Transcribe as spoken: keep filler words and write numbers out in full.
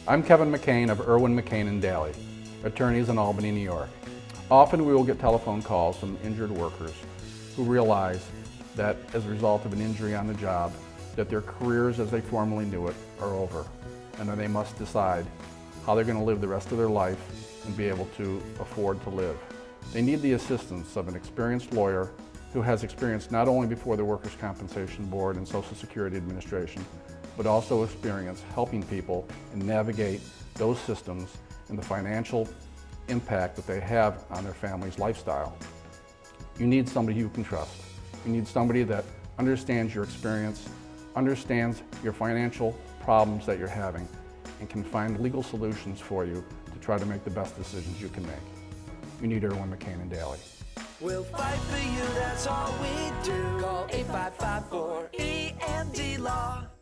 I'm Kevin McCain of Irwin McCain and Daly, attorneys in Albany, New York. Often we will get telephone calls from injured workers who realize that as a result of an injury on the job, that their careers as they formerly knew it are over, and that they must decide how they're going to live the rest of their life and be able to afford to live. They need the assistance of an experienced lawyer who has experience not only before the Workers' Compensation Board and Social Security Administration, but also experience helping people and navigate those systems and the financial impact that they have on their family's lifestyle. You need somebody you can trust. You need somebody that understands your experience, understands your financial problems that you're having, and can find legal solutions for you to try to make the best decisions you can make. You need Irwin McCain and Daly. We'll fight for you, that's all we do. Call eight five five four E M D Law.